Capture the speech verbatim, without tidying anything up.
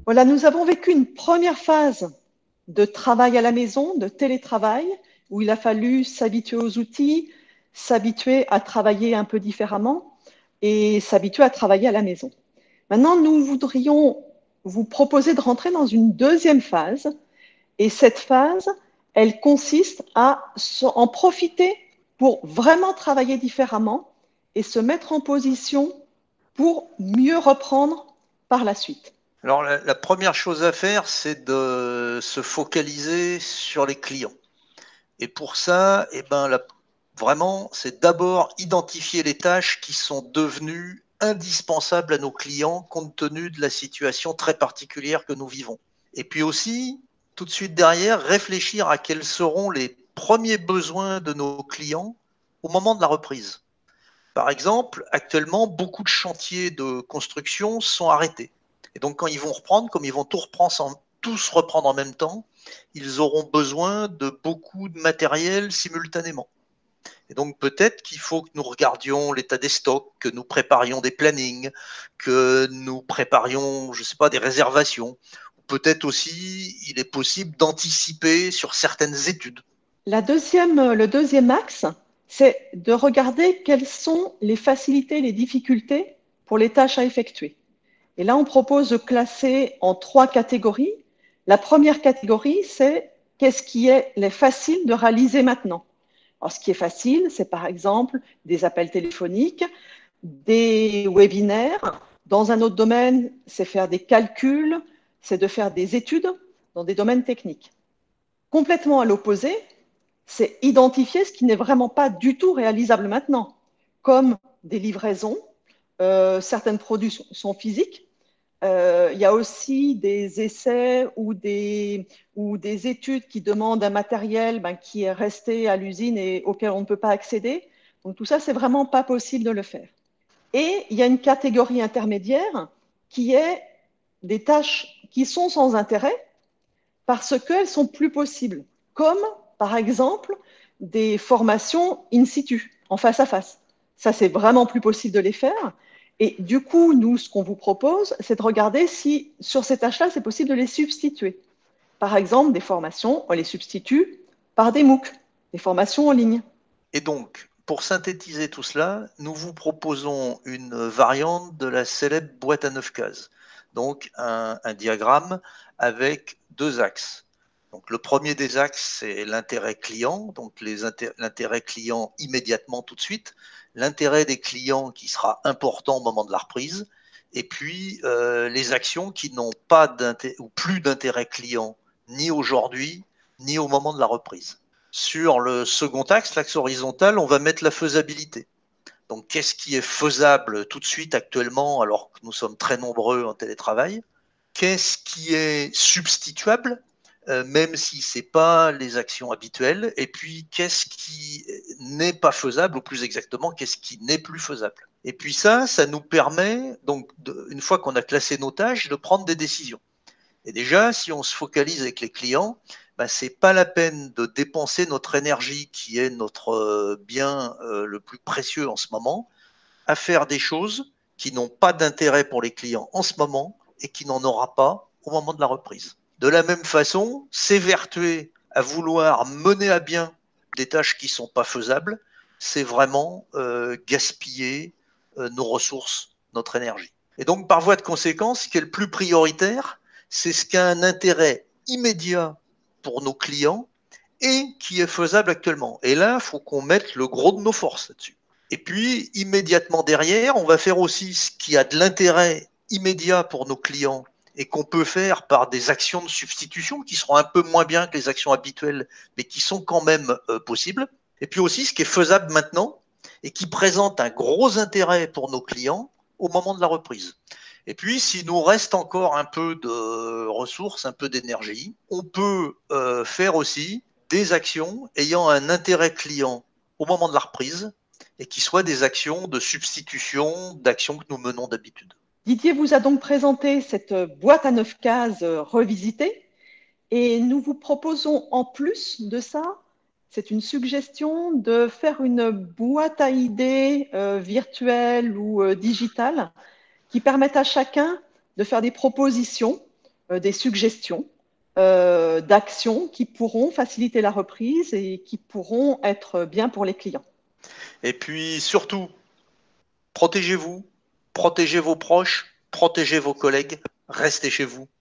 Voilà, nous avons vécu une première phase de travail à la maison, de télétravail, où il a fallu s'habituer aux outils, s'habituer à travailler un peu différemment et s'habituer à travailler à la maison. Maintenant, nous voudrions vous proposer de rentrer dans une deuxième phase. Et cette phase, elle consiste à en profiter pour vraiment travailler différemment et se mettre en position pour mieux reprendre par la suite. Alors, la, la première chose à faire, c'est de se focaliser sur les clients. Et pour ça, eh ben, la, vraiment, c'est d'abord identifier les tâches qui sont devenues indispensables à nos clients compte tenu de la situation très particulière que nous vivons. Et puis aussi, tout de suite derrière, réfléchir à quels seront les premiers besoins de nos clients au moment de la reprise. Par exemple, actuellement, beaucoup de chantiers de construction sont arrêtés. Et donc, quand ils vont reprendre, comme ils vont tout reprendre, tous reprendre en même temps, ils auront besoin de beaucoup de matériel simultanément. Et donc, peut-être qu'il faut que nous regardions l'état des stocks, que nous préparions des plannings, que nous préparions, je ne sais pas, des réservations. Peut-être aussi, il est possible d'anticiper sur certaines études. La deuxième, le deuxième axe, c'est de regarder quelles sont les facilités et les difficultés pour les tâches à effectuer. Et là, on propose de classer en trois catégories. La première catégorie, c'est qu'est-ce qui est facile de réaliser maintenant. Alors, ce qui est facile, c'est par exemple des appels téléphoniques, des webinaires. Dans un autre domaine, c'est faire des calculs, c'est de faire des études dans des domaines techniques. Complètement à l'opposé, c'est identifier ce qui n'est vraiment pas du tout réalisable maintenant, comme des livraisons, euh, certaines productions physiques. Euh, il y a aussi des essais ou des, ou des études qui demandent un matériel ben, qui est resté à l'usine et auquel on ne peut pas accéder. Donc tout ça, c'est vraiment pas possible de le faire. Et il y a une catégorie intermédiaire qui est des tâches qui sont sans intérêt parce qu'elles sont plus possibles, comme par exemple des formations in situ, en face à face. Ça, c'est vraiment plus possible de les faire. Et du coup, nous, ce qu'on vous propose, c'est de regarder si sur ces tâches-là, c'est possible de les substituer. Par exemple, des formations, on les substitue par des MOOC, des formations en ligne. Et donc, pour synthétiser tout cela, nous vous proposons une variante de la célèbre boîte à neuf cases. Donc, un, un diagramme avec deux axes. Donc, le premier des axes, c'est l'intérêt client, donc l'intérêt client immédiatement tout de suite, l'intérêt des clients qui sera important au moment de la reprise, et puis euh, les actions qui n'ont pas d'intérêt ou plus d'intérêt client ni aujourd'hui, ni au moment de la reprise. Sur le second axe, l'axe horizontal, on va mettre la faisabilité. Donc, qu'est-ce qui est faisable tout de suite actuellement alors que nous sommes très nombreux en télétravail? Qu'est-ce qui est substituable, euh, même si ce n'est pas les actions habituelles? Et puis, qu'est-ce qui n'est pas faisable, ou plus exactement, qu'est-ce qui n'est plus faisable? Et puis ça, ça nous permet, donc, de, une fois qu'on a classé nos tâches, de prendre des décisions. Et déjà, si on se focalise avec les clients, ben, ce n'est pas la peine de dépenser notre énergie, qui est notre bien euh, le plus précieux en ce moment, à faire des choses qui n'ont pas d'intérêt pour les clients en ce moment et qui n'en aura pas au moment de la reprise. De la même façon, s'évertuer à vouloir mener à bien des tâches qui ne sont pas faisables, c'est vraiment euh, gaspiller euh, nos ressources, notre énergie. Et donc, par voie de conséquence, ce qui est le plus prioritaire, c'est ce qui a un intérêt immédiat pour nos clients et qui est faisable actuellement. Et là, il faut qu'on mette le gros de nos forces là-dessus. Et puis, immédiatement derrière, on va faire aussi ce qui a de l'intérêt immédiat pour nos clients et qu'on peut faire par des actions de substitution qui seront un peu moins bien que les actions habituelles, mais qui sont quand même euh, possibles. Et puis aussi ce qui est faisable maintenant et qui présente un gros intérêt pour nos clients au moment de la reprise. Et puis, s'il nous reste encore un peu de ressources, un peu d'énergie, on peut euh, faire aussi des actions ayant un intérêt client au moment de la reprise et qui soient des actions de substitution d'actions que nous menons d'habitude. Didier vous a donc présenté cette boîte à neuf cases revisitée et nous vous proposons en plus de ça, c'est une suggestion de faire une boîte à idées euh, virtuelle ou euh, digitale qui permette à chacun de faire des propositions euh, des suggestions euh, d'actions qui pourront faciliter la reprise et qui pourront être bien pour les clients. Et puis surtout, protégez-vous, protégez vos proches, protégez vos collègues, restez chez vous.